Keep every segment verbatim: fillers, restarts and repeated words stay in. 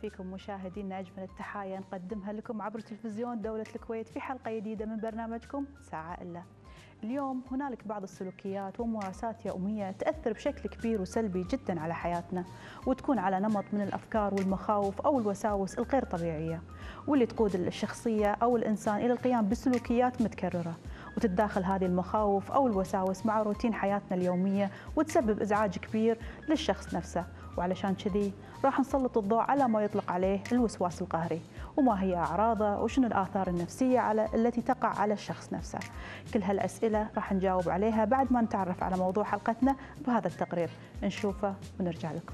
فيكم مشاهدينا، أجمل التحايا نقدمها لكم عبر تلفزيون دولة الكويت في حلقة جديدة من برنامجكم ساعة إلا. اليوم هنالك بعض السلوكيات وممارسات يومية تأثر بشكل كبير وسلبي جدا على حياتنا، وتكون على نمط من الأفكار والمخاوف أو الوساوس الغير طبيعية، واللي تقود الشخصية أو الإنسان إلى القيام بسلوكيات متكررة، وتتداخل هذه المخاوف أو الوساوس مع روتين حياتنا اليومية وتسبب إزعاج كبير للشخص نفسه. وعلشان كذي راح نسلط الضوء على ما يطلق عليه الوسواس القهري، وما هي أعراضه، وشنو الآثار النفسية على التي تقع على الشخص نفسه. كل هالأسئلة راح نجاوب عليها بعد ما نتعرف على موضوع حلقتنا بهذا التقرير، نشوفه ونرجع لكم.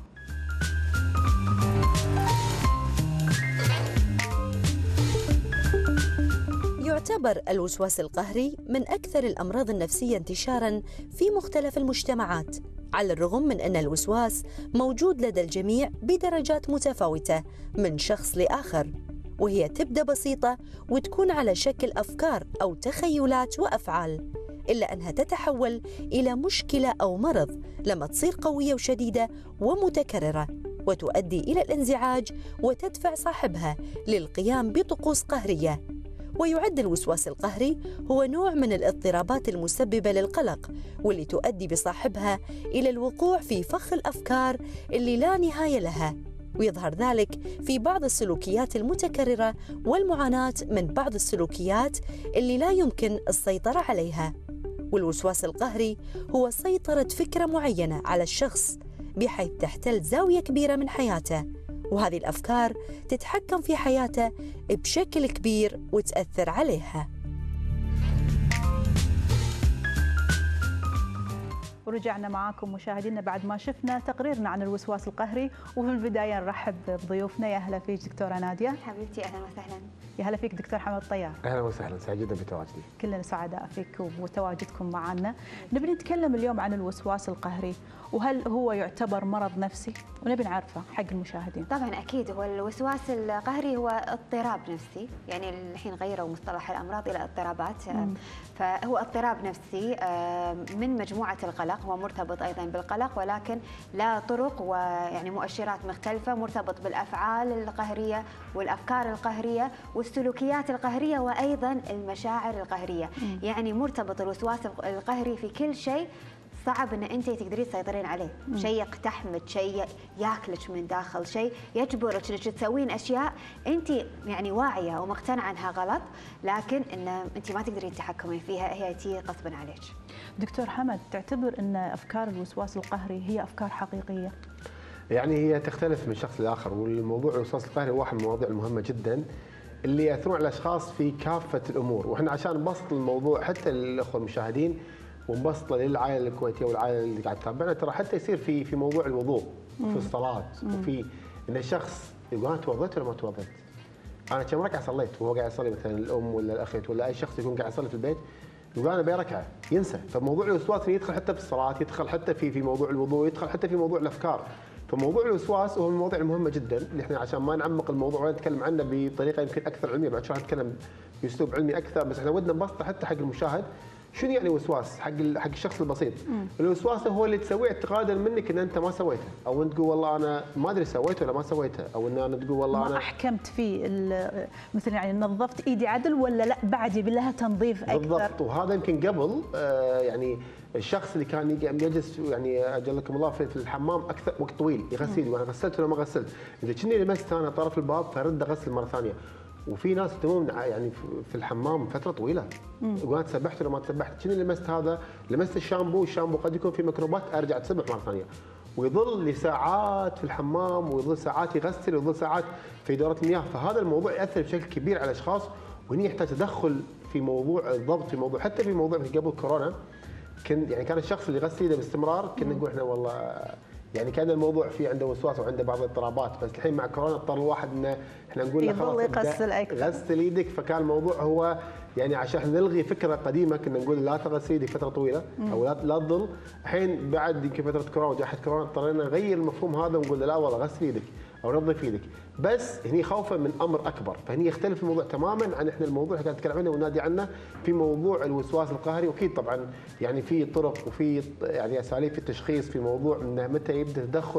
يعتبر الوسواس القهري من أكثر الأمراض النفسية انتشاراً في مختلف المجتمعات، على الرغم من أن الوسواس موجود لدى الجميع بدرجات متفاوتة من شخص لآخر، وهي تبدأ بسيطة وتكون على شكل أفكار أو تخيلات وأفعال، إلا أنها تتحول إلى مشكلة أو مرض لما تصير قوية وشديدة ومتكررة، وتؤدي إلى الانزعاج وتدفع صاحبها للقيام بطقوس قهرية. ويعد الوسواس القهري هو نوع من الاضطرابات المسببة للقلق، واللي تؤدي بصاحبها إلى الوقوع في فخ الأفكار اللي لا نهاية لها، ويظهر ذلك في بعض السلوكيات المتكررة والمعاناة من بعض السلوكيات اللي لا يمكن السيطرة عليها. والوسواس القهري هو سيطرة فكرة معينة على الشخص بحيث تحتل زاوية كبيرة من حياته، وهذه الأفكار تتحكم في حياته بشكل كبير وتأثر عليها. ورجعنا معاكم مشاهدينا بعد ما شفنا تقريرنا عن الوسواس القهري، وفي البداية نرحب بضيوفنا. يا هلا فيك دكتورة نادية. حبيبتي أهلا وسهلا. يا هلا فيك دكتور حمد الطيار. اهلا وسهلا، سعيد جدا بتواجدي. كلنا سعداء فيك وتواجدكم معنا. نبي نتكلم اليوم عن الوسواس القهري، وهل هو يعتبر مرض نفسي؟ ونبي نعرفه حق المشاهدين. طبعا اكيد، هو الوسواس القهري هو اضطراب نفسي، يعني الحين غيروا مصطلح الامراض الى اضطرابات. مم. فهو اضطراب نفسي من مجموعه القلق، هو مرتبط ايضا بالقلق ولكن لا طرق ويعني مؤشرات مختلفه، مرتبط بالافعال القهريه والافكار القهريه والسلوكيات القهريه وايضا المشاعر القهريه. مم. يعني مرتبط الوسواس القهري في كل شيء صعب ان انت تقدرين تسيطرين عليه، مم. شيء يقتحمك، شيء ياكلك من داخل، شيء يجبرك انك تسوين اشياء انت يعني واعيه ومقتنعه انها غلط، لكن ان انت ما تقدرين تتحكمين فيها، هي تي غصبا عليك. دكتور حمد، تعتبر ان افكار الوسواس القهري هي افكار حقيقيه؟ يعني هي تختلف من شخص لاخر، والموضوع الوسواس القهري هو واحد من المواضيع المهمه جدا اللي ياثرون على الاشخاص في كافه الامور، واحنا عشان نبسط الموضوع حتى للاخوه المشاهدين ونبسطه للعائله الكويتيه والعائله اللي قاعد تتابعنا، ترى حتى يصير في في موضوع الوضوء وفي الصلاه، وفي ان الشخص يقول انا توضيت ولا ما توضيت؟ انا كم ركعه صليت؟ وهو قاعد يصلي مثلا الام ولا الاخت ولا اي شخص يكون قاعد يصلي في البيت يقول انا بركعه، ينسى. فموضوع الوسواس يدخل حتى في الصلاه، يدخل حتى في في موضوع الوضوء، يدخل حتى في موضوع الافكار. فموضوع الوسواس هو من المواضيع المهمه جدا اللي احنا عشان ما نعمق الموضوع ولا نتكلم عنه بطريقه يمكن اكثر علميه، بعد شوي نتكلم باسلوب علمي اكثر، بس احنا ودنا نبسطه حتى حق المشاهد. شنو يعني وسواس حق حق الشخص البسيط؟ مم. الوسواس هو اللي تسويه اعتقادا منك ان انت ما سويته، او انت تقول والله انا ما ادري سويته ولا ما سويته، او ان انا تقول والله ما انا احكمت فيه، مثلا يعني نظفت ايدي عدل ولا لا بعد يبي لها تنظيف اكثر. بالضبط. وهذا يمكن قبل آه يعني الشخص اللي كان يجلس يعني اجلكم الله في الحمام اكثر وقت طويل يغسل ايدي، وانا غسلت ولا ما غسلت، اذا كني لمست انا طرف الباب فرد اغسل مره ثانيه. وفي ناس تمون يعني في الحمام فتره طويله يقول انا تسبحت ولا ما تسبحت، كني لمست هذا، لمست الشامبو، الشامبو قد يكون في ميكروبات، ارجع تسبح مره ثانيه. ويظل لساعات في الحمام، ويظل ساعات يغسل، ويظل ساعات في دوره المياه. فهذا الموضوع ياثر بشكل كبير على الاشخاص، وهنا يحتاج تدخل في موضوع الضبط، في موضوع حتى في موضوع قبل كورونا كان يعني كان الشخص اللي يغسل يده باستمرار كنا نقول احنا والله يعني كان الموضوع فيه عنده وسواس وعنده بعض الاضطرابات، بس الحين مع كورونا اضطر الواحد انه احنا نقول له خلاص يغسل اكثر، غسل ايدك. فكان الموضوع هو يعني عشان نلغي فكره قديمه كنا نقول لا تغسل يدك فتره طويله او لا لا تظل. الحين بعد يمكن فتره كورونا وجائحه كورونا اضطرينا نغير المفهوم هذا ونقول لا والله غسل يدك او نظف يدك، بس هني خوفا من امر اكبر. فهني يختلف الموضوع تماما عن احنا الموضوع اللي قاعد نتكلم عنه ونادي عنه في موضوع الوسواس القهري. واكيد طبعا يعني في طرق وفي يعني اساليب في التشخيص في موضوع انه متى يبدا تدخل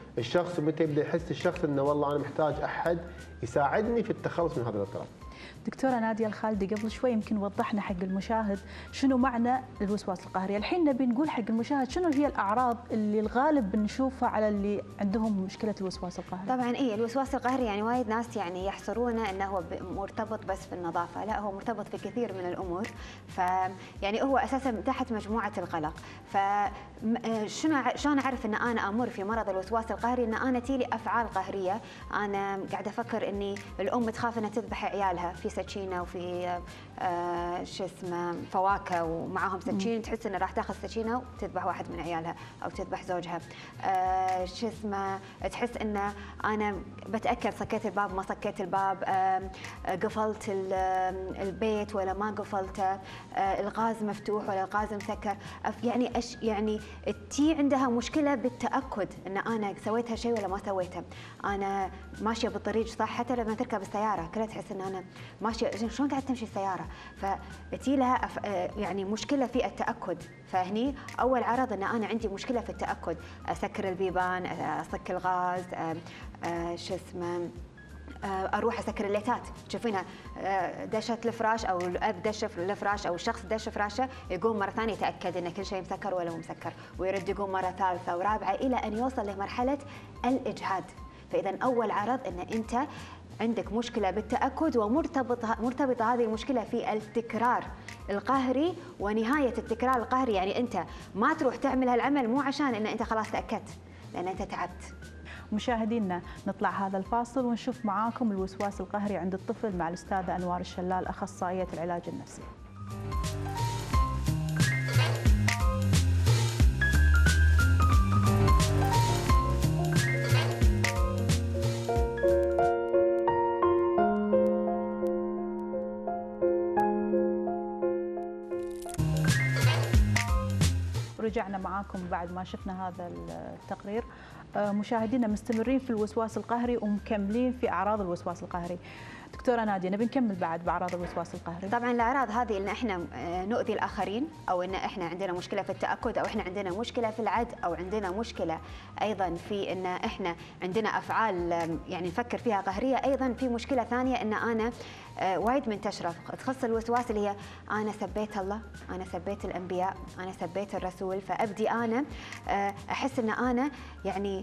الشخص متى يبدا يحس الشخص انه والله انا محتاج احد يساعدني في التخلص من هذا الاضطراب. دكتورة نادية الخالدي قبل شوي يمكن وضحنا حق المشاهد شنو معنى الوسواس القهري، الحين نبي نقول حق المشاهد شنو هي الأعراض اللي الغالب بنشوفها على اللي عندهم مشكلة الوسواس القهري. طبعا إيه الوسواس القهري يعني وايد ناس يعني يحصرونه انه هو مرتبط بس في النظافة، لا هو مرتبط في كثير من الأمور، ف يعني هو أساسا تحت مجموعة القلق. ف شنو شلون أعرف ان انا امر في مرض الوسواس القهري؟ ان انا تيلي افعال قهرية، انا قاعدة افكر اني الام تخاف انها تذبح عيالها في سكينه وفي آه شو اسمه فواكه ومعاهم سكين، تحس انها راح تاخذ سكينه وتذبح واحد من عيالها او تذبح زوجها. آه شو اسمه تحس ان انا بتاكد سكيت الباب ما سكيت الباب، آه قفلت البيت ولا ما قفلته، آه الغاز مفتوح ولا الغاز مسكر، يعني أش يعني تي عندها مشكله بالتاكد ان انا سويت هالشيء ولا ما سويته، انا ماشيه بالطريق صح، حتى لما تركب السياره كلها تحس ان انا ماشيه شلون قاعده تمشي السياره، فتي لها أف... يعني مشكله في التاكد. فهني اول عرض ان انا عندي مشكله في التاكد، اسكر البيبان، اصك الغاز، شو اسمه اروح اسكر الليتات، تشوفينها دشت الفراش او الاب دش الفراش او الشخص دش فراشه، يقوم مره ثانيه يتاكد ان كل شيء مسكر ولا مو مسكر، ويرد يقوم مره ثالثه ورابعه الى ان يوصل لمرحله الاجهاد. فاذا اول عرض ان انت عندك مشكله بالتاكد، ومرتبطه مرتبطه هذه المشكله في التكرار القهري، ونهايه التكرار القهري يعني انت ما تروح تعمل هالعمل مو عشان ان انت خلاص تاكدت، لان انت تعبت. مشاهدينا نطلع هذا الفاصل ونشوف معاكم الوسواس القهري عند الطفل مع الأستاذة أنوار الشلال أخصائية العلاج النفسي. رجعنا معاكم بعد ما شفنا هذا التقرير. مشاهدينا مستمرين في الوسواس القهري ومكملين في أعراض الوسواس القهري. دكتورة نادية نبي نكمل بعد بأعراض الوسواس القهري. طبعا الأعراض هذه إن إحنا نؤذي الآخرين، أو إن إحنا عندنا مشكلة في التأكد، أو إحنا عندنا مشكلة في العد، أو عندنا مشكلة أيضا في إن إحنا عندنا أفعال يعني نفكر فيها قهرية. أيضا في مشكلة ثانية إن أنا وايد منتشرة تخص الوسواس اللي هي أنا سبيت الله، أنا سبيت الأنبياء، أنا سبيت الرسول، فأبدي أنا أحس إن أنا يعني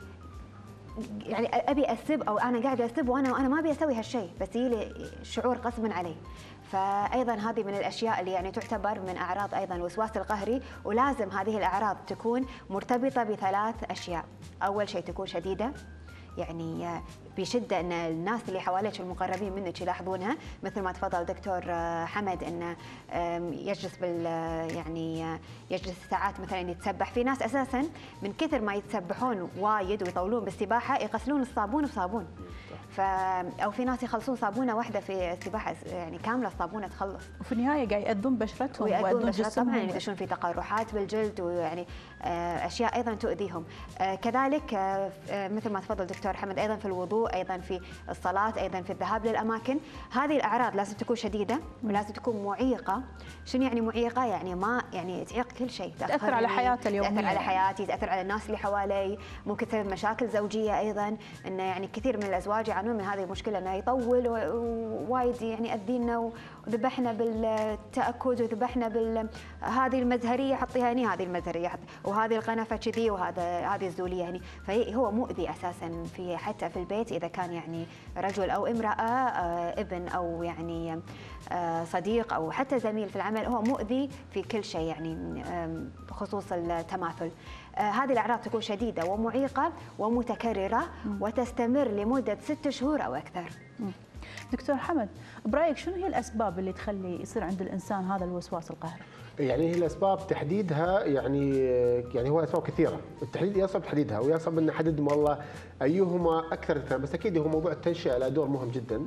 يعني ابي اسب، او انا قاعده اسب وانا وانا ما ابي اسوي هالشيء، بس يجي شعور غصبا علي. فايضا هذه من الاشياء اللي يعني تعتبر من اعراض ايضا الوسواس القهري، ولازم هذه الاعراض تكون مرتبطه بثلاث اشياء. اول شيء تكون شديده، يعني بشده ان الناس اللي حواليك المقربين منك يلاحظونها، مثل ما تفضل دكتور حمد انه يجلس بال يعني يجلس ساعات مثلا يتسبح. في ناس اساسا من كثر ما يتسبحون وايد ويطولون بالسباحه يغسلون الصابون بصابون، ف او في ناس يخلصون صابونه واحده في السباحه يعني كامله الصابونه تخلص، وفي النهايه قاعد يأذون بشرتهم ويأذون بشرتهم، طبعا يدشون في تقرحات بالجلد ويعني اشياء ايضا تؤذيهم. كذلك مثل ما تفضل دكتور حمد ايضا في الوضوء، ايضا في الصلاه، ايضا في الذهاب للاماكن. هذه الاعراض لازم تكون شديده ولازم تكون معيقه. شنو يعني معيقه؟ يعني ما يعني تعيق كل شيء، تاثر على حياته اليوميه، تاثر على حياتي، تاثر على الناس اللي حوالي، ممكن تسبب مشاكل زوجيه ايضا. انه يعني كثير من الازواج يعانون من هذه المشكله، انه يطول ووايد يعني ياذينا، وذبحنا بالتاكد وذبحنا بال هذه المزهريه حطيها هني، هذه المزهريه حط... وهذه القنفه كذي، وهذا هذه الزوليه هني. فهو مؤذي اساسا في حتى في البيت اذا كان يعني رجل او امراه، ابن او يعني صديق او حتى زميل في العمل، هو مؤذي في كل شيء يعني بخصوص التماثل. هذه الاعراض تكون شديده ومعيقه ومتكرره وتستمر لمده ست شهور او اكثر. دكتور حمد، برايك شنو هي الاسباب اللي تخلي يصير عند الانسان هذا الوسواس القهري؟ يعني هي الاسباب تحديدها يعني يعني هو اسباب كثيره، التحديد يصعب تحديدها ويصعب ان نحدد والله ايهما اكثر اثنان، بس اكيد هو موضوع التنشئه له دور مهم جدا.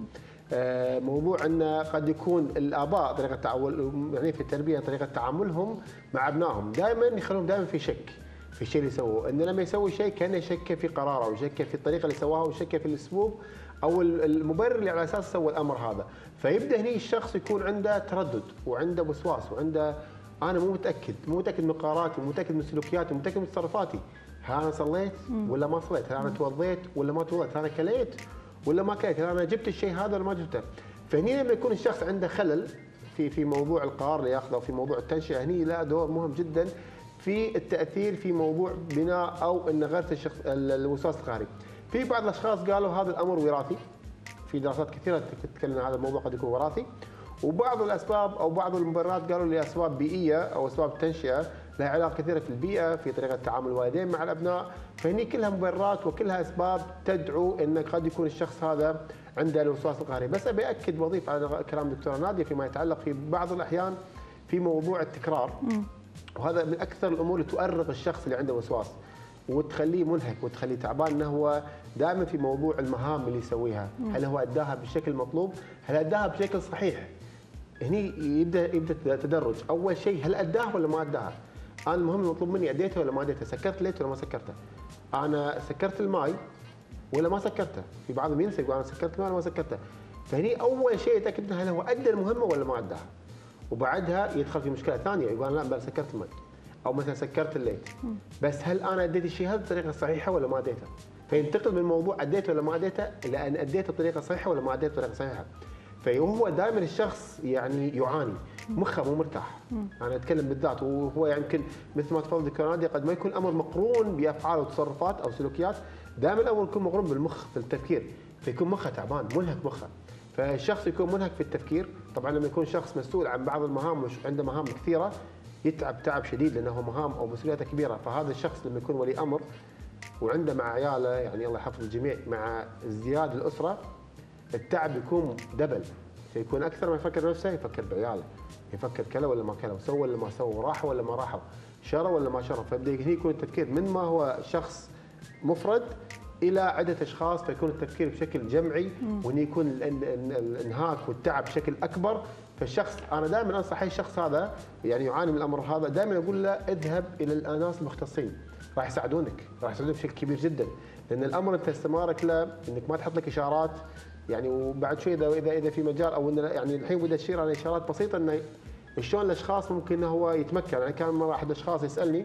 موضوع انه قد يكون الاباء طريقه تعامل يعني في التربيه طريقه تعاملهم مع ابنائهم دائما يخلون دائما في شك في الشيء اللي يسووه، انه لما يسوي شيء كانه يشك في قراره ويشك في الطريقه اللي سواها ويشك في الاسلوب او المبرر اللي على اساس سوى الامر هذا. فيبدا هني الشخص يكون عنده تردد وعنده وسواس وعنده انا مو متاكد، مو متاكد من قراراتي، مو متاكد من سلوكياتي، مو متاكد من تصرفاتي. هل انا صليت ولا ما صليت؟ هل انا توضيت ولا ما توضيت؟ هل انا كليت ولا ما كليت؟ هل انا جبت الشيء هذا ولا ما جبته؟ فهني لما يكون الشخص عنده خلل في في موضوع القرار اللي ياخذه او في موضوع التنشئه، هني له دور مهم جدا في التاثير في موضوع بناء او ان غرس الشخص الوسواس القهري. في بعض الاشخاص قالوا هذا الامر وراثي، في دراسات كثيره تتكلم عن هذا الموضوع قد يكون وراثي، وبعض الاسباب او بعض المبررات قالوا لاسباب بيئيه او اسباب تنشئه لها علاقه كثيره في البيئه، في طريقه تعامل الوالدين مع الابناء، فهني كلها مبررات وكلها اسباب تدعو ان قد يكون الشخص هذا عنده الوسواس القهري. بس ابي اكد واضيف على كلام دكتوره ناديه فيما يتعلق في بعض الاحيان في موضوع التكرار، وهذا من اكثر الامور اللي تؤرق الشخص اللي عنده وسواس وتخليه منهك وتخليه تعبان، انه هو دائما في موضوع المهام اللي يسويها، هل هو اداها بالشكل المطلوب؟ هل اداها بشكل صحيح؟ هني يبدا يبدا تدرج، اول شيء هل اداها ولا ما اداها؟ انا المهم المطلوب مني اديته ولا ما اديته؟ سكرت ليت ولا ما سكرته؟ انا سكرت الماي ولا ما سكرته؟ في بعضهم ينسى يقول انا سكرت الماي ولا ما سكرته؟ فهني اول شيء يتاكد هل هو ادى المهمه ولا ما اداها؟ وبعدها يدخل في مشكله ثانيه يقول لا بل سكرت الماي او مثلا سكرت الليت، بس هل انا اديت الشيء هذا بطريقه صحيحه ولا ما اديته؟ فينتقل من موضوع اديته ولا ما اديته الى ان اديته بطريقه صحيحه ولا ما اديته بطريقه صحيحه. فهو دائما الشخص يعني يعاني، مخه مو مرتاح. انا اتكلم بالذات، وهو يمكن مثل ما تفضل دكتور ناديه قد ما يكون الامر مقرون بافعال وتصرفات او سلوكيات، دائما الامر يكون مقرون بالمخ في التفكير، فيكون مخه تعبان منهك مخه. فالشخص يكون منهك في التفكير، طبعا لما يكون شخص مسؤول عن بعض المهام وعنده مهام كثيره يتعب تعب شديد لانه مهام او مسؤولياته كبيره. فهذا الشخص لما يكون ولي امر وعنده مع عياله، يعني الله يحفظ الجميع، مع ازدياد الاسره التعب يكون دبل، فيكون اكثر ما يفكر نفسه يفكر بعياله، يفكر كلا ولا ما كلا، وسوى ولا ما سوى، راحوا ولا ما راحوا، شروا ولا ما شروا. فيبدا هنا يكون التفكير من ما هو شخص مفرد الى عده اشخاص، فيكون التفكير بشكل جمعي، وهنا يكون الانهاك والتعب بشكل اكبر. فالشخص انا دائما انصح اي شخص هذا يعني يعاني من الامر هذا، دائما اقول له اذهب الى الناس المختصين، راح يساعدونك، راح يساعدونك بشكل كبير جدا، لان الامر انت استمارك له انك ما تحط لك اشارات يعني، وبعد شوي اذا اذا اذا في مجال او يعني الحين بدا تشير على اشارات بسيطه انه شلون الاشخاص ممكن انه هو يتمكن. يعني كان مره احد الاشخاص يسالني،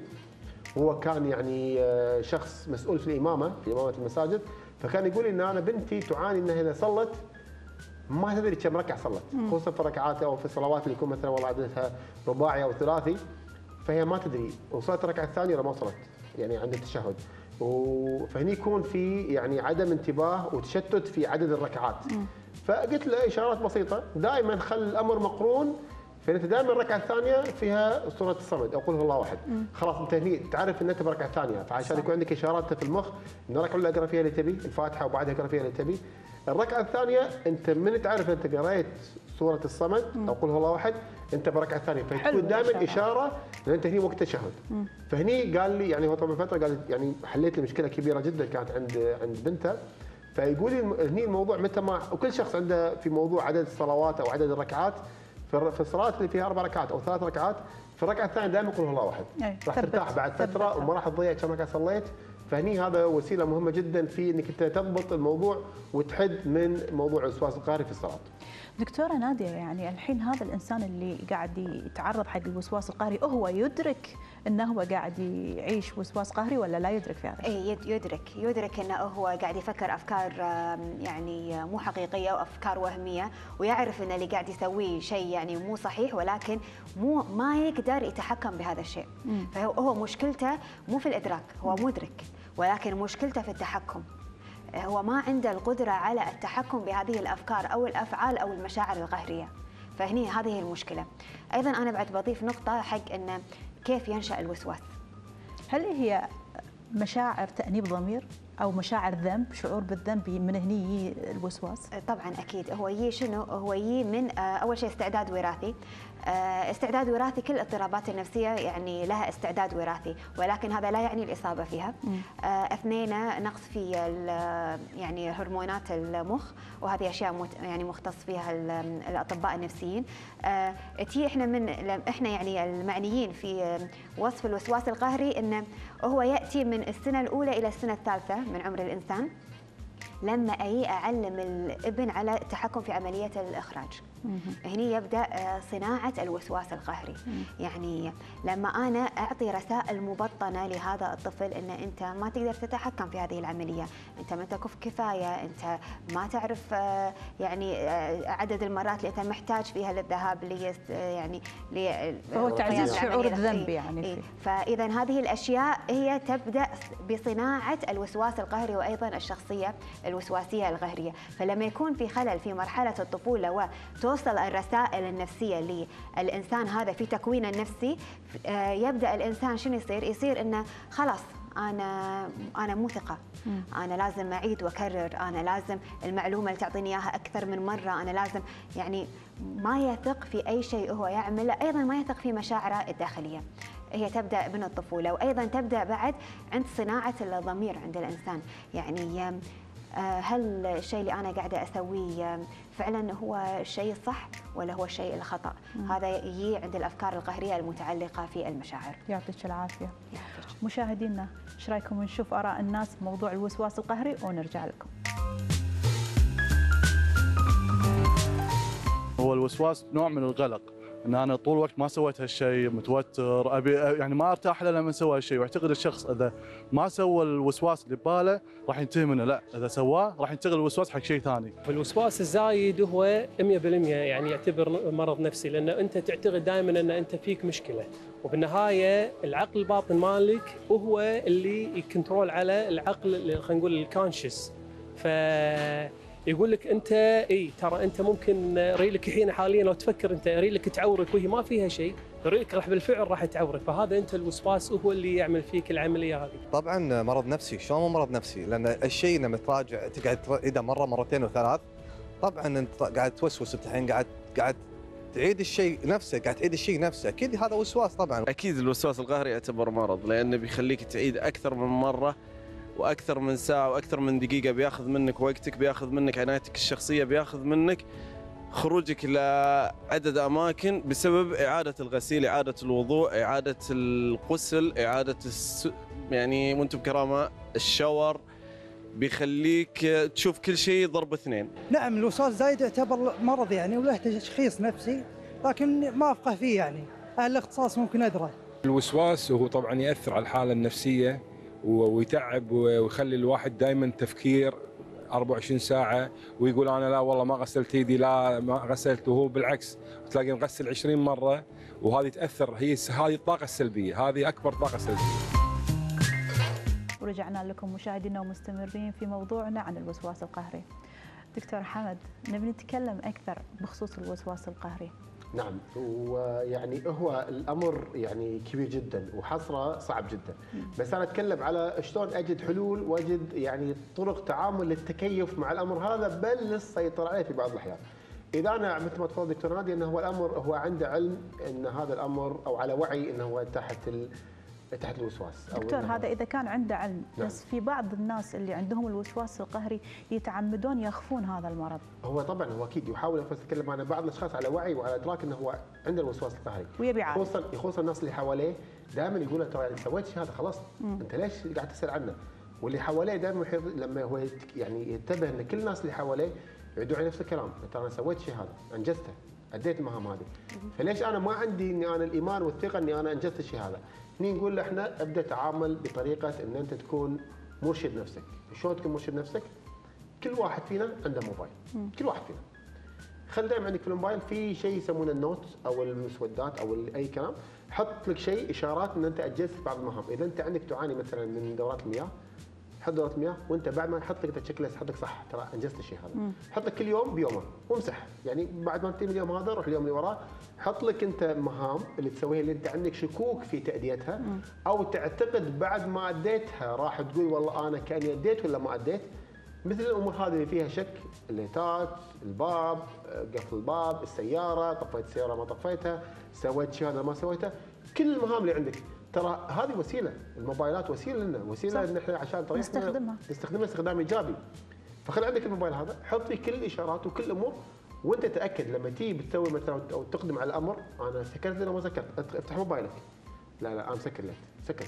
هو كان يعني شخص مسؤول في الامامه في امامه المساجد، فكان يقول لي ان انا بنتي تعاني انها اذا صلت ما تدري كم ركعه صلت، خصوصا في الركعات او في الصلوات اللي يكون مثلا والله عددها رباعي او ثلاثي، فهي ما تدري وصلت الركعه الثانيه ولا ما وصلت يعني عند التشهد. فهني يكون في يعني عدم انتباه وتشتت في عدد الركعات. فقلت له اشارات بسيطه، دائما خل الامر مقرون، فانت دائما الركعه الثانيه فيها سوره الصمد او قل هو الله احد، خلاص انت هني تعرف ان انت بركعه ثانيه، فعشان يكون عندك اشارات في المخ ان الركعه الاولى اقرا فيها اللي تبي الفاتحه وبعدها اقرا فيها اللي تبي. الركعه الثانيه انت من تعرف انت قريت سوره الصمد او قل هو الله احد انت بركعه ثانيه، فتكون دائما اشاره ان انت هني وقت تشهد. فهني قال لي يعني هو طبعا فتره قال يعني حليت لي مشكله كبيره جدا كانت عند عند بنته، فيقول لي هني الموضوع متى ما وكل شخص عنده في موضوع عدد الصلوات او عدد الركعات، في الصلاه اللي فيها اربع ركعات او ثلاث ركعات في الركعه الثانيه دائما قل هو الله احد، راح ترتاح بعد فتره وما راح تضيع كم ركعه صليت. فهني هذا وسيله مهمه جدا في انك انت تضبط الموضوع وتحد من موضوع الوسواس القهري في الصلاه. دكتوره ناديه، يعني الحين هذا الانسان اللي قاعد يتعرض حق الوسواس القهري هو يدرك انه هو قاعد يعيش وسواس قهري ولا لا يدرك في هذا؟ اي يدرك يدرك انه هو قاعد يفكر افكار يعني مو حقيقيه وافكار وهميه، ويعرف ان اللي قاعد يسويه شيء يعني مو صحيح، ولكن مو ما يقدر يتحكم بهذا الشيء. مم. فهو مشكلته مو في الادراك، هو مدرك، ولكن مشكلته في التحكم. هو ما عنده القدرة على التحكم بهذه الأفكار أو الأفعال أو المشاعر القهرية. فهني هذه المشكلة. أيضا أنا بعد بضيف نقطة حق أن كيف ينشأ الوسواس. هل هي مشاعر تأنيب ضمير أو مشاعر ذنب، شعور بالذنب من هني يجي الوسواس؟ طبعا أكيد هو يجي شنو؟ هو يجي من أول شيء استعداد وراثي. استعداد وراثي، كل الاضطرابات النفسية يعني لها استعداد وراثي، ولكن هذا لا يعني الإصابة فيها. اثنين، نقص في يعني هرمونات المخ، وهذه أشياء يعني مختص فيها الأطباء النفسيين. تي احنا من احنا يعني المعنيين في وصف الوسواس القهري انه هو يأتي من السنة الأولى إلى السنة الثالثة من عمر الإنسان، لما أجي أعلم الابن على التحكم في عملية الإخراج. هني يبدا صناعه الوسواس القهري. يعني لما انا اعطي رسائل مبطنه لهذا الطفل ان انت ما تقدر تتحكم في هذه العمليه، انت ما تكف كفايه، انت ما تعرف يعني عدد المرات اللي انت محتاج فيها للذهاب لي يعني هو تعزيز شعور الذنب يعني. إيه؟ فاذا هذه الاشياء هي تبدا بصناعه الوسواس القهري وايضا الشخصيه الوسواسيه القهريه. فلما يكون في خلل في مرحله الطفوله وتوصل الرسائل النفسيه للانسان هذا في تكوينه النفسي، يبدا الانسان شنو يصير؟ يصير انه خلاص انا انا مو ثقه، انا لازم اعيد واكرر، انا لازم المعلومه اللي تعطيني اياها اكثر من مره، انا لازم يعني ما يثق في اي شيء هو يعمله، ايضا ما يثق في مشاعره الداخليه. هي تبدا من الطفوله، وايضا تبدا بعد عند صناعه الضمير عند الانسان. يعني هل الشيء اللي انا قاعده اسويه فعلا هو الشيء الصح ولا هو الشيء الخطا؟ مم. هذا يجي عند الافكار القهريه المتعلقه في المشاعر. يعطيك العافيه. يعطيك. مشاهدينا ايش رايكم نشوف اراء الناس بموضوع الوسواس القهري ونرجع لكم. هو الوسواس نوع من القلق، ان انا طول الوقت ما سويت هالشيء، متوتر، ابي يعني ما ارتاح الا لما اسوي هالشيء، واعتقد الشخص اذا ما سوى الوسواس اللي بباله راح ينتهي منه، لا اذا سواه راح ينتقل الوسواس حق شيء ثاني. الوسواس الزايد هو مئة بالمئة يعني يعتبر مرض نفسي، لان انت تعتقد دائما ان انت فيك مشكله، وبالنهايه العقل الباطن مالك وهو اللي يكنترول على العقل، خلينا نقول الكونشس. ف يقول لك انت اي ترى انت ممكن ريلك الحين حاليا لو تفكر انت ريلك تعورك وهي ما فيها شيء، ريلك راح بالفعل راح تعورك، فهذا انت الوسواس هو اللي يعمل فيك العمليه هذه. طبعا مرض نفسي، شلون مو مرض نفسي؟ لان الشيء لما تراجع تقعد تعيده مره مرتين وثلاث، طبعا انت قاعد توسوس، انت الحين قاعد قاعد تعيد الشيء نفسه، قاعد تعيد الشيء نفسه، اكيد هذا وسواس طبعا. اكيد الوسواس القهري يعتبر مرض، لانه بيخليك تعيد اكثر من مره واكثر من ساعه واكثر من دقيقه، بياخذ منك وقتك، بياخذ منك عنايتك الشخصيه، بياخذ منك خروجك لعدد اماكن بسبب اعاده الغسيل، اعاده الوضوء، اعاده الغسل، اعاده الس... يعني وانتم بكرامه الشاور، بيخليك تشوف كل شيء ضرب اثنين. نعم الوسواس زايد يعتبر مرض يعني، وله تشخيص نفسي، لكن ما افقه فيه يعني، اهل الاختصاص ممكن ادرى. الوسواس هو طبعا ياثر على الحاله النفسيه ويتعب ويخلي الواحد دائما تفكير أربعة وعشرين ساعه، ويقول انا لا والله ما غسلت ايدي، لا ما غسلت، وهو بالعكس تلاقي مغسل عشرين مره، وهذه تاثر، هي هذه الطاقه السلبيه، هذه اكبر طاقه سلبيه. ورجعنا لكم مشاهدينا ومستمرين في موضوعنا عن الوسواس القهري. دكتور حمد، نبي نتكلم اكثر بخصوص الوسواس القهري. نعم، ويعني هو الامر يعني كبير جدا وحصره صعب جدا، بس انا اتكلم على شلون اجد حلول واجد يعني طرق تعامل للتكيف مع الامر هذا، بل للسيطره عليه في بعض الاحيان. اذا انا مثل ما تفضل دكتور نادي انه هو الامر هو عنده علم ان هذا الامر او على وعي انه هو تحت ال تحت الوسواس. دكتور هذا اذا كان عنده علم، نعم. بس في بعض الناس اللي عندهم الوسواس القهري يتعمدون يخفون هذا المرض. هو طبعا هو اكيد يحاول، بس اتكلم عن بعض الاشخاص على وعي وعلى ادراك انه هو عنده الوسواس القهري، ويبي يعالج، خصوصا خصوصا الناس اللي حواليه دائما يقولوا ترى انت سويت شيء هذا خلاص، مم. انت ليش قاعد تسال عنه؟ واللي حواليه دائما لما هو يعني ينتبه ان كل الناس اللي حواليه يعيدوا عليه نفس الكلام، ترى انا سويت شيء هذا، انجزته، اديت المهام هذه، فليش انا ما عندي اني انا الايمان والثقه اني انا انجزت الشيء هذا؟ هني نقول له احنا ابدا تعامل بطريقه ان انت تكون مرشد نفسك. شلون تكون مرشد نفسك؟ كل واحد فينا عنده موبايل، مم. كل واحد فينا. خلي دائما عندك في الموبايل في شيء يسمونه النوت او المسودات او اي كلام، حط لك شيء اشارات ان انت انجزت بعض المهام. اذا انت عندك تعاني مثلا من دورات المياه، حط دورة مياه وانت بعد ما حط لك تشيك ليست، حط لك صح ترى انجزت الشيء هذا، مم. حط لك كل يوم بيومه وامسح، يعني بعد ما تنتهي من اليوم هذا روح اليوم اللي وراه، حط لك انت مهام اللي تسويها اللي انت عندك شكوك في تاديتها، مم. او تعتقد بعد ما اديتها راح تقول والله انا كاني اديت ولا ما اديت. مثل الامور هذه اللي فيها شك، الليتات، الباب، قفل الباب، السياره، طفيت السياره ما طفيتها، سويت شيء هذا ما سويته، كل المهام اللي عندك ترى هذه وسيله، الموبايلات وسيله لنا، وسيله ان احنا عشان طريقنا نستخدمها نستخدمها استخدام ايجابي. فخلي عندك الموبايل هذا، حط فيه كل الاشارات وكل الامور، وانت تاكد لما تيجي بتسوي مثلا او تقدم على الامر، انا سكرت ولا ما سكرت؟ افتح موبايلك، لا لا انا مسكر ليت، سكرت.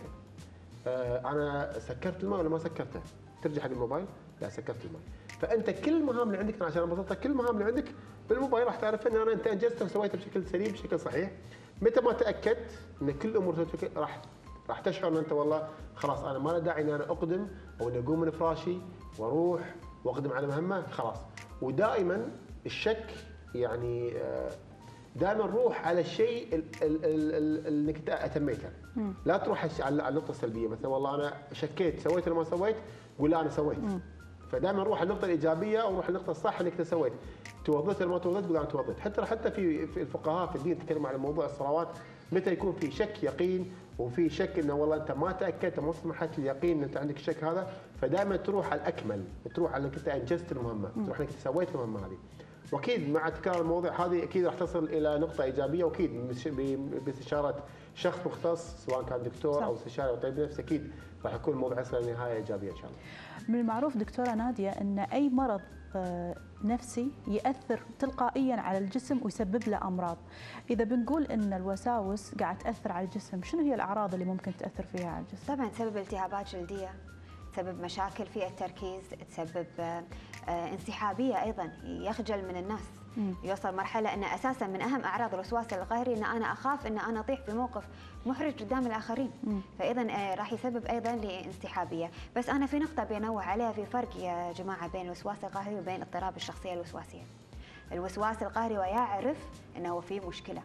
آه انا سكرت الماء ولا ما سكرته؟ ترجع حق الموبايل، لا سكرت الماء. فانت كل المهام اللي عندك عشان ابسطها، كل المهام اللي عندك بالموبايل راح تعرف ان انا انت انجزت وسويته بشكل سليم بشكل صحيح. متى ما تاكدت ان كل الامور راح راح تشعر ان انت والله خلاص انا ما له داعي ان انا اقدم او اني اقوم من فراشي واروح واقدم على مهمه خلاص. ودائما الشك يعني دائما روح على الشيء اللي انك اتميته. لا تروح على النقطه السلبيه، مثلا والله انا شكيت سويت ولا ما سويت، قول لا انا سويت. فدائما روح على النقطه الايجابيه او روح على النقطه الصح انك سويت. توظفت ولا ما توظفت قول انا توظفت. حتى حتى في في الفقهاء في الدين تكلموا عن موضوع الصلوات، متى يكون في شك يقين وفي شك انه والله انت ما تاكدت ما وصلت مرحله اليقين ان انت عندك الشك هذا، فدائما تروح على الاكمل، تروح على انك انت انجزت المهمه، تروح انك سويت المهمه هذه. واكيد مع تكرار المواضيع هذه اكيد راح تصل الى نقطه ايجابيه، واكيد باستشاره شخص مختص سواء كان دكتور او استشاري او طبيب نفسي اكيد راح يكون الموضوع يصل لنهايه ايجابيه ان شاء الله. من المعروف دكتوره ناديه ان اي مرض نفسي يأثر تلقائيا على الجسم ويسبب له امراض. اذا بنقول ان الوساوس قاعد تاثر على الجسم، شنو هي الاعراض اللي ممكن تاثر فيها على الجسم؟ طبعا تسبب التهابات جلديه، تسبب مشاكل في التركيز، تسبب انسحابيه ايضا، يخجل من الناس. مم. يوصل مرحله ان اساسا من اهم اعراض الوسواس القهري ان انا اخاف ان انا اطيح في موقف محرج قدام الاخرين. مم. فاذا راح يسبب ايضا لانسحابيه. بس انا في نقطه بينوه عليها، في فرق يا جماعه بين الوسواس القهري وبين اضطراب الشخصيه الوسواسيه. الوسواس القهري ويعرف انه هو في مشكله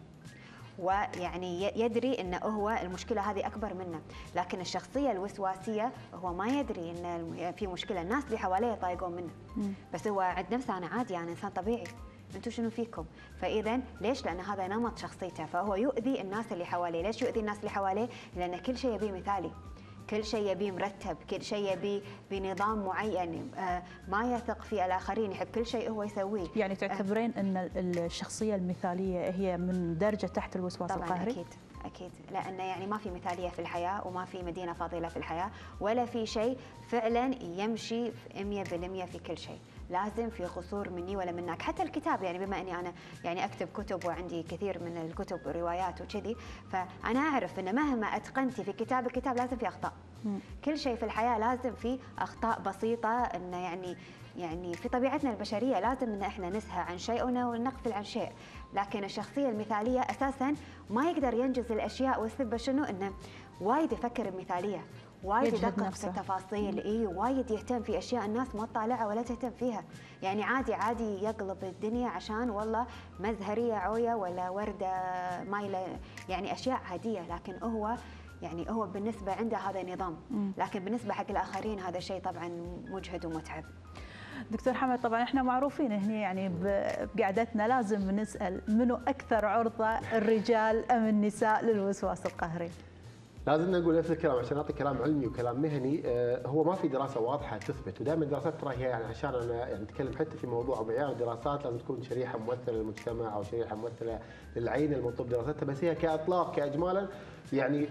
ويعني يدري انه هو المشكله هذه اكبر منه، لكن الشخصيه الوسواسيه هو ما يدري ان في مشكله، الناس اللي حواليه يطايقون منه. مم. بس هو عند نفسه انا عادي، انا انسان طبيعي، انتم شنو فيكم؟ فاذا ليش؟ لان هذا نمط شخصيته، فهو يؤذي الناس اللي حواليه. ليش يؤذي الناس اللي حواليه؟ لان كل شيء يبيه مثالي، كل شيء يبيه مرتب، كل شيء يبيه بنظام معين، آه ما يثق في الاخرين، يحب كل شيء هو يسويه. يعني تعتبرين آه ان الشخصيه المثاليه هي من درجه تحت الوسواس طبعاً القهري؟ اكيد اكيد، لان يعني ما في مثاليه في الحياه وما في مدينه فاضله في الحياه، ولا في شيء فعلا يمشي مئة بالمئة في كل شيء. لازم في قصور مني ولا منك. حتى الكتاب، يعني بما اني انا يعني اكتب كتب وعندي كثير من الكتب وروايات وكذي، فانا اعرف ان مهما اتقنتي في كتاب الكتاب لازم في اخطاء. م. كل شيء في الحياه لازم في اخطاء بسيطه، انه يعني يعني في طبيعتنا البشريه لازم ان احنا نسهى عن شيء ونغفل عن شيء. لكن الشخصيه المثاليه اساسا ما يقدر ينجز الاشياء، والسبب شنو؟ انه وايد يفكر بمثاليه، وايد يدقق في التفاصيل، اي وايد يهتم في اشياء الناس ما تطالعها ولا تهتم فيها. يعني عادي عادي يقلب الدنيا عشان والله مزهريه عويه ولا ورده مايله، يعني اشياء عاديه، لكن هو يعني هو بالنسبه عنده هذا نظام، لكن بالنسبه حق الاخرين هذا شيء طبعا مجهد ومتعب. دكتور حمد، طبعا احنا معروفين هنا يعني بقعدتنا لازم نسال منو اكثر عرضه، الرجال ام النساء للوسواس القهري؟ لازم نقول نفس الكلام عشان نعطي كلام علمي وكلام مهني. هو ما في دراسه واضحه تثبت، ودائما الدراسات ترى هي يعني عشان انا يعني نتكلم حتى في موضوع او معيار الدراسات لازم تكون شريحه ممثله للمجتمع او شريحه ممثله للعين المطلوب دراستها، بس هي كاطلاق كاجمالا يعني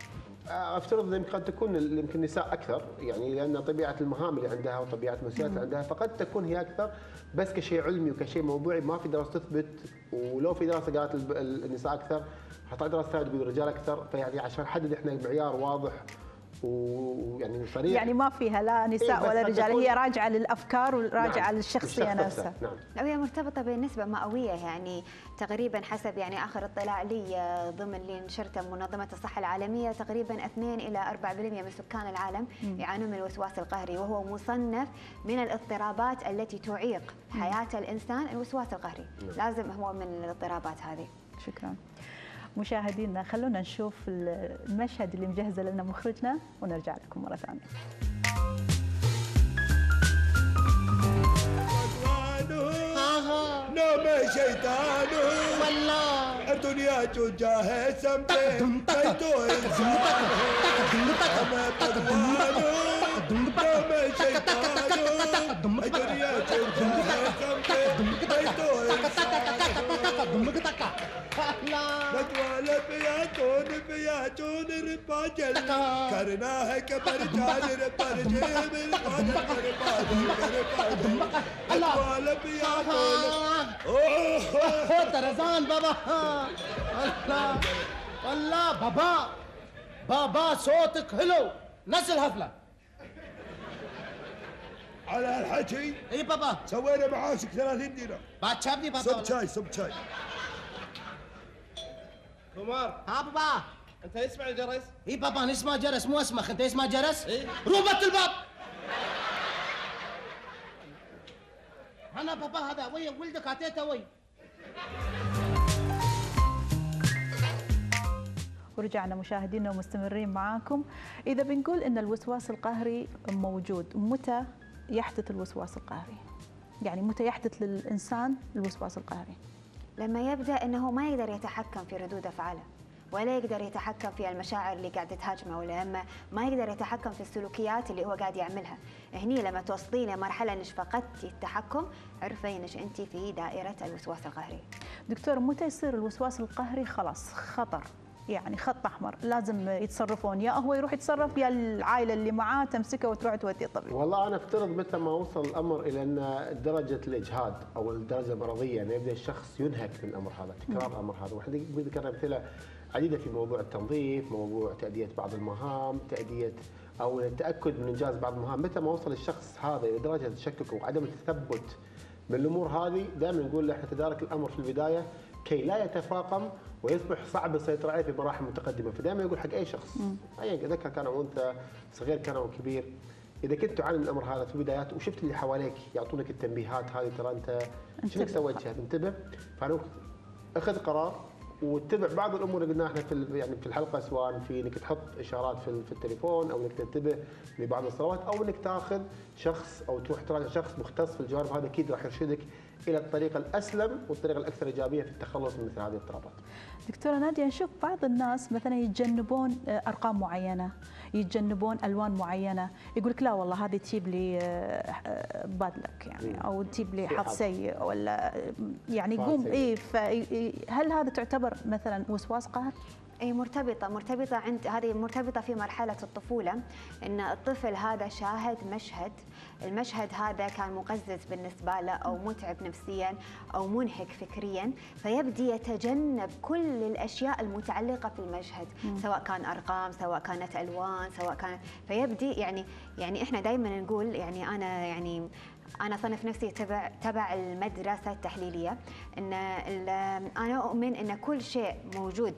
افترض ان قد تكون يمكن النساء اكثر، يعني لان طبيعه المهام اللي عندها وطبيعه المسؤوليات اللي عندها، فقد تكون هي اكثر، بس كشيء علمي وكشيء موضوعي ما في دراسه تثبت. ولو في دراسه قالت النساء اكثر حتى دراسه ثانيه تقول الرجال اكثر، فيعني عشان نحدد احنا معيار واضح ويعني صريح، يعني ما فيها لا نساء ولا رجال، هي راجعه للافكار وراجعه نعم للشخصيه نفسها. نعم. هي مرتبطه بنسبه مئويه، يعني تقريبا حسب يعني اخر اطلاع لي ضمن اللي نشرته منظمه الصحه العالميه، تقريبا اثنين الى أربعة بالمئة من سكان العالم م. يعانون من الوسواس القهري، وهو مصنف من الاضطرابات التي تعيق حياه الانسان. الوسواس القهري م. لازم هو من الاضطرابات هذه. شكرا. مشاهدينا خلونا نشوف المشهد اللي مجهزه لنا مخرجنا ونرجع لكم مره ثانيه. نوم شيطان والله الدنيا تجاه سمبي بيتو انسان ما تدوان نوم شيطان الدنيا تجاه سمبي بيتو انسان نتوالى بياتون بياتون رباجل كرناها كبرجال رباجل رباجل رباجل نتوالى بياتون اوه ترزان بابا الله الله بابا بابا صوتك حلو نزل حفله على هالحكي اي بابا سوينا معاشك ثلاثين دينار. بعد شابني بابا. صب شاي صب شاي. كومار ها بابا انت اسمع الجرس؟ اي بابا انا اسمع جرس مو اسمخ، انت اسمع جرس؟ اي روح بط الباب. انا بابا هذا ويا ولدك اعطيته وي. ورجعنا مشاهدينا ومستمرين معاكم. إذا بنقول إن الوسواس القهري موجود، متى يحدث الوسواس القهري؟ يعني متى يحدث للإنسان الوسواس القهري؟ لما يبدأ أنه ما يقدر يتحكم في ردود أفعاله، ولا يقدر يتحكم في المشاعر اللي قاعدة تهاجمه، ولا لما ما يقدر يتحكم في السلوكيات اللي هو قاعد يعملها. هني لما توصلين لمرحلة انك فقدتي التحكم، عرفي انك انت في دائرة الوسواس القهري. دكتور، متى يصير الوسواس القهري خلاص خطر؟ يعني خط احمر لازم يتصرفون، يا هو يروح يتصرف يا العائله اللي معاه تمسكه وتروح توديه الطبيب. والله انا افترض متى ما وصل الامر الى ان درجه الاجهاد او الدرجه المرضيه، انه يبدا الشخص ينهك من الامر هذا، تكرار الامر هذا، واحنا ذكرنا امثله عديده في موضوع التنظيف، موضوع تاديه بعض المهام، تاديه او التاكد من انجاز بعض المهام. متى ما وصل الشخص هذا الى درجه التشكك وعدم التثبت من الامور هذه، دائما نقول له احنا تدارك الامر في البدايه كي لا يتفاقم ويصبح صعب السيطره عليه في مراحل متقدمه. فدائما يقول حق اي شخص ايا يعني ذكر كان او انثى، صغير كان او كبير، اذا كنت تعاني من الامر هذا في البدايات وشفت اللي حواليك يعطونك التنبيهات هذه، ترى انت شنو سويت شهد، انتبه، فانا اخذ قرار واتبع بعض الامور اللي قلناها احنا في يعني في الحلقه، سواء في انك تحط اشارات في في التليفون، او انك تنتبه لبعض الصلوات، او انك تاخذ شخص او تروح تراجع شخص مختص في الجوانب هذا، اكيد راح يرشدك الى الطريقه الاسلم والطريقه الاكثر ايجابيه في التخلص من مثل هذه الاضطرابات. دكتوره ناديه، نشوف بعض الناس مثلا يتجنبون ارقام معينه، يتجنبون الوان معينه، يقول لك لا والله هذه تجيب لي باد لك يعني، او تجيب لي حظ سيء، ولا يعني يقوم اي، هل هذا تعتبر مثلا وسواس قهر؟ اي مرتبطه مرتبطه عند هذه مرتبطه في مرحله الطفوله، ان الطفل هذا شاهد مشهد، المشهد هذا كان مقزز بالنسبه له او متعب نفسيا او منهك فكريا، فيبدي يتجنب كل الاشياء المتعلقه في المشهد، م. سواء كان ارقام، سواء كانت الوان، سواء كانت، فيبدي يعني يعني احنا دائما نقول، يعني انا يعني أنا صنف نفسي تبع تبع المدرسة التحليلية، إن أنا أؤمن إن كل شيء موجود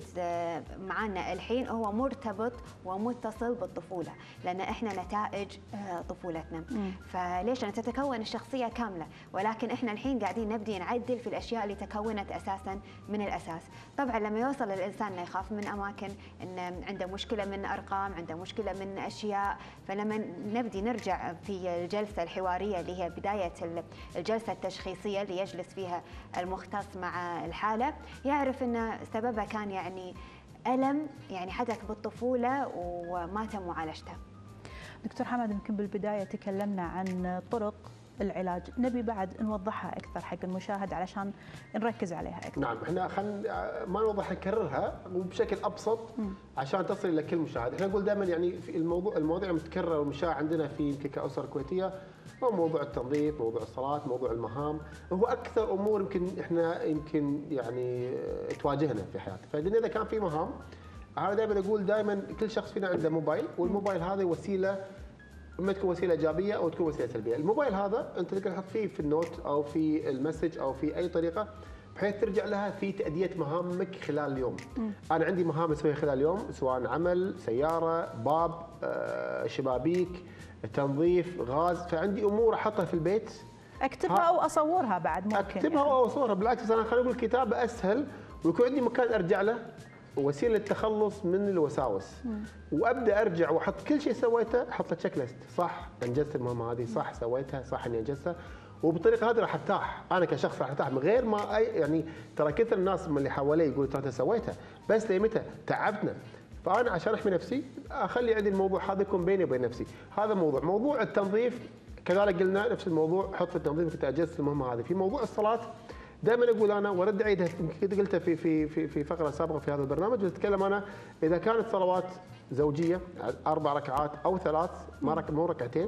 معنا الحين هو مرتبط ومتصل بالطفولة، لأن إحنا نتائج طفولتنا، م. فليش أن تتكون الشخصية كاملة، ولكن إحنا الحين قاعدين نبدي نعدل في الأشياء اللي تكونت أساسا من الأساس. طبعا لما يوصل الإنسان إنه يخاف من أماكن، إن عنده مشكلة من أرقام، عنده مشكلة من أشياء، فلما نبدي نرجع في الجلسة الحوارية اللي هي بداية الجلسة التشخيصية اللي يجلس فيها المختص مع الحالة، يعرف أن سببها كان يعني ألم يعني حدث بالطفولة وما تم معالجته. دكتور حمد، يمكن بالبداية تكلمنا عن طرق العلاج، نبي بعد نوضحها أكثر حق المشاهد علشان نركز عليها أكثر. نعم، احنا خلينا ما نوضح، نكررها وبشكل أبسط عشان تصل إلى كل مشاهد. احنا نقول دائما يعني في الموضوع المواضيع المتكررة والمشاع عندنا في يمكن كأسر كويتية هو موضوع التنظيف، موضوع الصلاة، موضوع المهام، هو أكثر أمور يمكن احنا يمكن يعني تواجهنا في حياتنا. فإذا إذا كان في مهام، أنا دائما أقول دائما كل شخص فينا عنده موبايل، والموبايل هذا وسيلة، اما تكون وسيله ايجابيه او تكون وسيله سلبيه. الموبايل هذا انت تقدر تحط فيه في النوت او في المسج او في اي طريقه بحيث ترجع لها في تاديه مهامك خلال اليوم. م. انا عندي مهام اسويها خلال اليوم، سواء عمل، سياره، باب، آه، شبابيك، تنظيف، غاز، فعندي امور احطها في البيت، اكتبها او اصورها بعد ممكن، اكتبها يعني. او اصورها، بالعكس انا خلينا نقول الكتابه اسهل، ويكون عندي مكان ارجع له، وسيله للتخلص من الوساوس. مم. وابدا ارجع واحط كل شيء سويته، احط له تشيك ليست، صح انجزت المهمه هذه، صح سويتها، صح اني انجزتها، وبالطريقه هذه راح ارتاح، انا كشخص راح ارتاح من غير ما اي يعني ترى كثر الناس من اللي حوالي يقولوا ترى انت سويتها، بس لمتى؟ تعبنا. فانا عشان احمي نفسي اخلي عندي الموضوع هذا يكون بيني وبين نفسي، هذا موضوع. موضوع التنظيف كذلك قلنا نفس الموضوع، حط في التنظيف كنت انجزت المهمه هذه. في موضوع الصلاه دائما اقول انا وارد اعيدها، يمكن قلتها في في في في فقره سابقه في هذا البرنامج، واتكلم انا اذا كانت صلوات زوجيه اربع ركعات او ثلاث، ما رك مو ركعتين،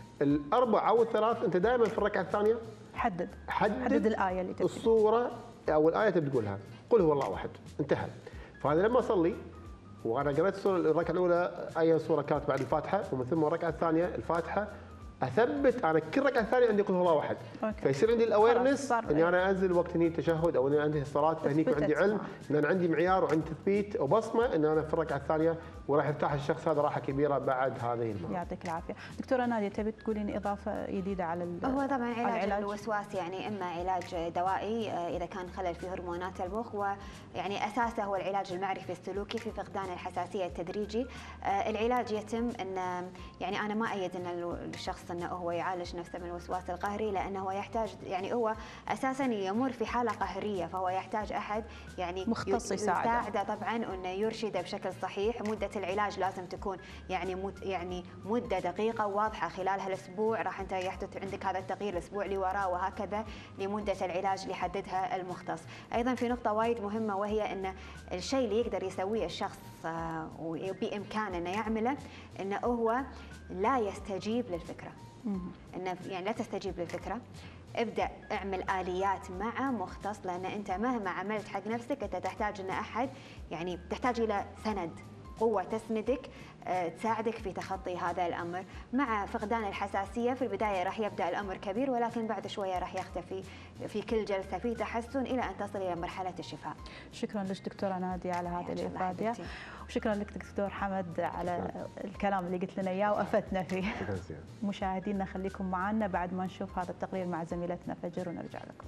الاربع او الثلاث انت دائما في الركعه الثانيه حدد حدد, حدد الايه اللي تبي، الصوره او الايه تبي تقولها، قل هو الله احد، انتهى. فهذا لما اصلي وانا قريت السوره الركعه الاولى اي سوره كانت بعد الفاتحه، ومن ثم الركعه الثانيه الفاتحه اثبت انا كل ركعه ثانيه عندي قل هو الله احد، فيصير عندي الاويرنس اني انا انزل وقت هني تشهد او اني عندي الصلاه، فهنيك عندي علم ان انا عندي معيار وعندي تثبيت وبصمه ان انا في الركعه الثانيه وراح يرتاح الشخص هذا راحه كبيره بعد هذه المرة. يعطيك العافيه. دكتوره ناديه تبي تقولين اضافه جديده على هو طبعا علاج, علاج الوسواس يعني اما علاج دوائي اذا كان خلل في هرمونات المخ، ويعني اساسه هو العلاج المعرفي السلوكي في فقدان الحساسيه التدريجي. العلاج يتم ان يعني انا ما ايد ان الشخص انه هو يعالج نفسه من الوسواس القهري، لانه هو يحتاج يعني هو اساسا يمر في حاله قهريه، فهو يحتاج احد يعني مختص يساعده. يساعده طبعا انه يرشده بشكل صحيح. مده العلاج لازم تكون يعني مد يعني مده دقيقه وواضحه، خلال هالاسبوع راح انت يحدث عندك هذا التغيير، الاسبوع اللي وراه وهكذا لمده العلاج اللي يحددها المختص. ايضا في نقطه وايد مهمه، وهي ان الشيء اللي يقدر يسويه الشخص وبامكانه انه يعمله انه هو لا يستجيب للفكره. انه يعني لا تستجيب للفكره، ابدأ اعمل آليات مع مختص، لأن أنت مهما عملت حق نفسك أنت تحتاج أن أحد يعني تحتاج إلى سند، قوة تسندك تساعدك في تخطي هذا الأمر. مع فقدان الحساسية في البداية راح يبدأ الأمر كبير، ولكن بعد شوية راح يختفي في كل جلسة في تحسن إلى أن تصل إلى مرحلة الشفاء. شكرا لك دكتورة نادية على هذه الإفادة، وشكرا لك دكتور حمد على الكلام اللي قلت لنا إياه وأفدنا فيه. مشاهدينا خليكم معنا بعد ما نشوف هذا التقرير مع زميلتنا فجر ونرجع لكم.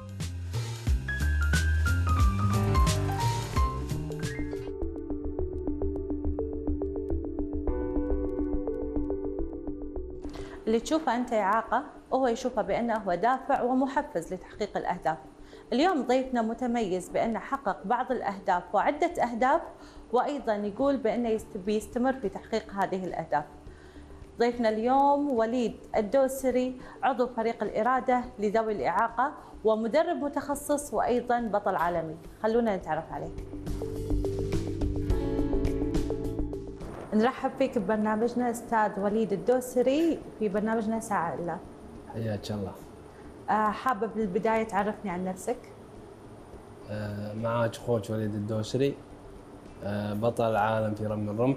اللي تشوفه أنت إعاقة هو يشوفه بأنه هو دافع ومحفز لتحقيق الأهداف. اليوم ضيفنا متميز بأنه حقق بعض الأهداف وعدة أهداف، وأيضا يقول بأنه بيستمر في تحقيق هذه الأهداف. ضيفنا اليوم وليد الدوسري، عضو فريق الإرادة لذوي الإعاقة ومدرب متخصص وأيضا بطل عالمي. خلونا نتعرف عليه. نرحب فيك ببرنامجنا أستاذ وليد الدوسري في برنامجنا ساعة إلا. حياك الله. أه حابب بالبداية تعرفني عن نفسك؟ أه معاك أخوك وليد الدوسري، أه بطل العالم في رمي الرمح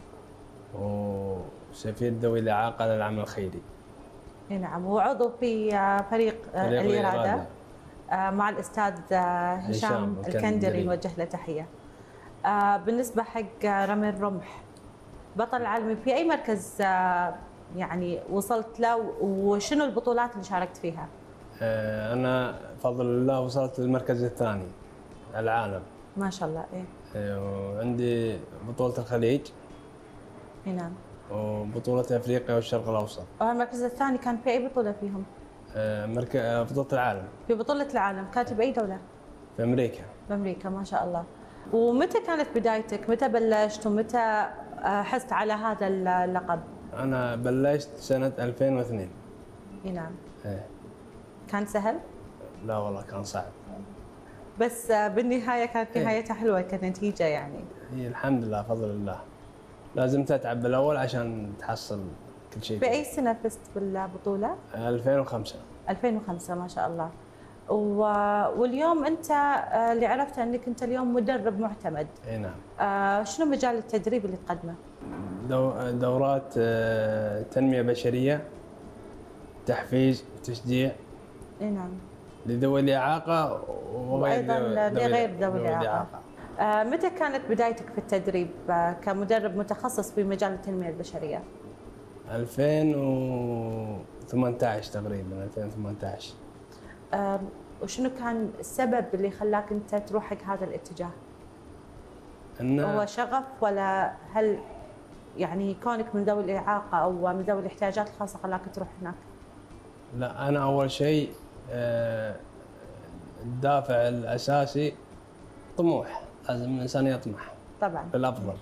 وسفير ذوي الإعاقة للعمل الخيري. نعم، وعضو في فريق, فريق الإرادة, الإرادة. أه مع الأستاذ هشام, هشام الكندري، نوجه له تحية. أه بالنسبة حق رمي الرمح، بطل العالمي في أي مركز يعني وصلت له، وشنو البطولات اللي شاركت فيها؟ أنا بفضل الله وصلت للمركز الثاني العالم. ما شاء الله. إيه. وعندي بطولة الخليج. نعم. وبطولة أفريقيا والشرق الأوسط. المركز الثاني كان في أي بطولة فيهم؟ مركز بطولة العالم. في بطولة العالم كانت بأي دولة؟ في أمريكا. في أمريكا، ما شاء الله. ومتى كانت بدايتك؟ متى بلشت ومتى حزت على هذا اللقب؟ أنا بلشت سنة ألفين واثنين. نعم. إيه. كان سهل؟ لا والله كان صعب. بس بالنهاية كانت نهايتها حلوة كنتيجة يعني. هي الحمد لله بفضل الله. لازم تتعب بالأول عشان تحصل كل شيء. بأي سنة فزت بالبطولة؟ ألفين وخمسة. ألفين وخمسة، ما شاء الله. واليوم انت اللي عرفته انك انت اليوم مدرب معتمد. اي نعم. آه شنو مجال التدريب اللي تقدمه؟ دو دورات تنميه بشريه، تحفيز، تشجيع. اي نعم. لذوي الاعاقه وايضا لغير ذوي الاعاقه. آه متى كانت بدايتك في التدريب آه كمدرب متخصص في مجال التنميه البشريه؟ ألفين وثمانية عشر تقريبا، ألفين وثمانية عشر. آه وشنو كان السبب اللي خلاك انت تروح حق هذا الاتجاه؟ هو شغف ولا هل يعني كونك من ذوي الاعاقه او من ذوي الاحتياجات الخاصه خلاك تروح هناك؟ لا، انا اول شيء آه الدافع الاساسي طموح، لازم الانسان يطمح طبعا بالافضل.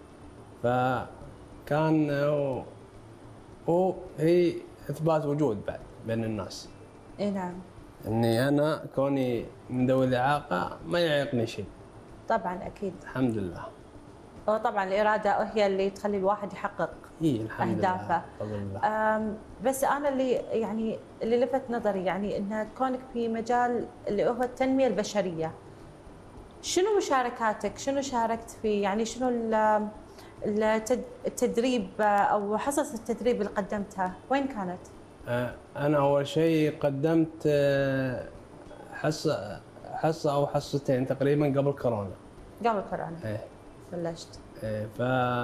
فكان هو, هو هي اثبات وجود بعد بين الناس. اي نعم. اني انا كوني من ذوي الاعاقه ما يعيقني شيء. طبعا اكيد. الحمد لله. هو طبعا الاراده هي اللي تخلي الواحد يحقق إيه الحمد اهدافه. لله. بس انا اللي يعني اللي لفت نظري يعني ان كونك في مجال اللي هو التنميه البشريه، شنو مشاركاتك؟ شنو شاركت فيه؟ يعني شنو التدريب او حصص التدريب اللي قدمتها وين كانت؟ انا اول شيء قدمت حصه حصه او حصتين تقريبا قبل كورونا. قبل كورونا ايه بلشت. ايه ف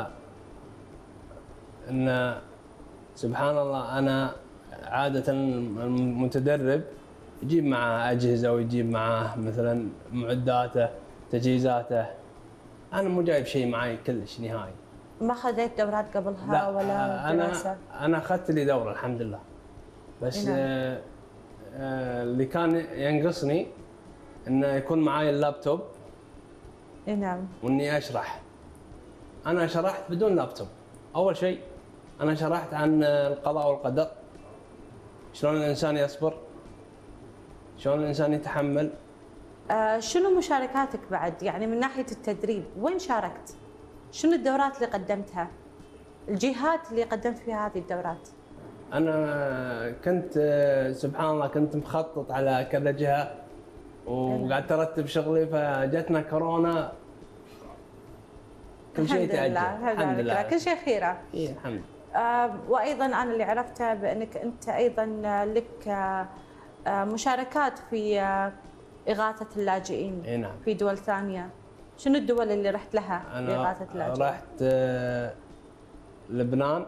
ان سبحان الله انا عاده المتدرب يجيب معه اجهزه ويجيب معه مثلا معداته تجهيزاته. انا مو جايب شيء معي كلش نهائي. ما خذيت دورات قبلها لا ولا دراسه؟ انا انا اخذت لي دوره الحمد لله. بس نعم. آه آه اللي كان ينقصني انه يكون معي اللابتوب. نعم. واني اشرح. انا شرحت بدون لابتوب. اول شيء انا شرحت عن القضاء والقدر. شلون الانسان يصبر. شلون الانسان يتحمل. آه شنو مشاركاتك بعد يعني من ناحيه التدريب؟ وين شاركت؟ شنو الدورات اللي قدمتها؟ الجهات اللي قدمت فيها هذه الدورات؟ انا كنت سبحان الله كنت مخطط على كذا جهه وقعدت ارتب شغلي فجتنا كورونا كل شيء تاجل. الحمد لله كل شيء خيره. اي الحمد لله. آه وايضا انا اللي عرفته بانك انت ايضا لك آه مشاركات في آه اغاثه اللاجئين. اي نعم. في دول ثانيه. شنو الدول اللي رحت لها لاغاثه اللاجئين؟ انا رحت آه لبنان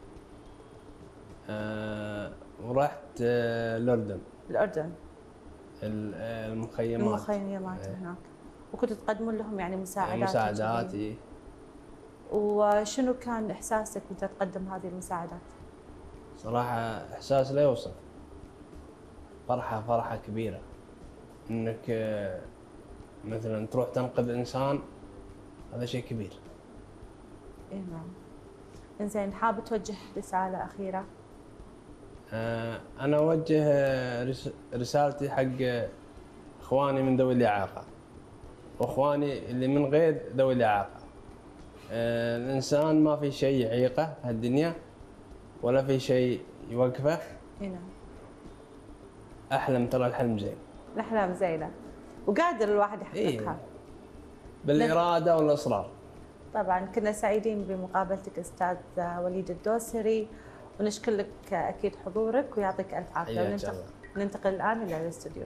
آه ورحت آه الاردن. الاردن. المخيمات. المخيمات إيه. هناك. وكنتوا تقدمون لهم يعني مساعدات؟ مساعدات اي. وشنو كان احساسك وانت تقدم هذه المساعدات؟ صراحه احساس لا يوصف. فرحه فرحه كبيره انك مثلا تروح تنقذ انسان هذا شيء كبير. اي نعم. انزين حاب توجه رساله اخيره؟ آه انا اوجه رسالتي حق اخواني من ذوي الاعاقه واخواني اللي من غير ذوي الاعاقه. آه الانسان ما في شيء يعيقه هالدنيا ولا في شيء يوقفه. اي نعم. احلم ترى الحلم زين. الاحلام زينه وقادر الواحد يحققها. إيه. بالاراده والاصرار. طبعا كنا سعيدين بمقابلتك استاذ وليد الدوسري ونشكر لك اكيد حضورك ويعطيك الف عافيه. وننتقل ننتقل الان الى الاستوديو.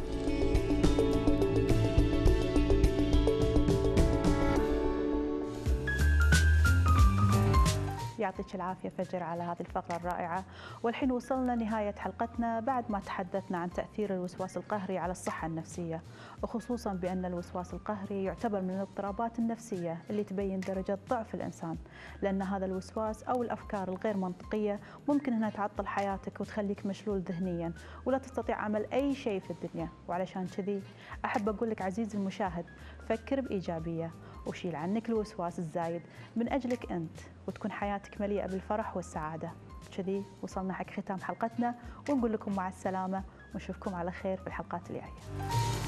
يعطيك العافية فجر على هذه الفقرة الرائعة. والحين وصلنا نهاية حلقتنا بعد ما تحدثنا عن تأثير الوسواس القهري على الصحة النفسية، وخصوصا بأن الوسواس القهري يعتبر من الاضطرابات النفسية اللي تبين درجة ضعف الإنسان، لأن هذا الوسواس أو الأفكار الغير منطقية ممكن أنها تعطل حياتك وتخليك مشلول ذهنيا ولا تستطيع عمل أي شيء في الدنيا. وعلشان كذي أحب أقول لك عزيزي المشاهد، فكر بإيجابية وشيل عنك الوسواس الزايد من أجلك أنت، وتكون حياتك مليئة بالفرح والسعادة. كذي وصلنا حق ختام حلقتنا ونقول لكم مع السلامة ونشوفكم على خير في الحلقات الجاية.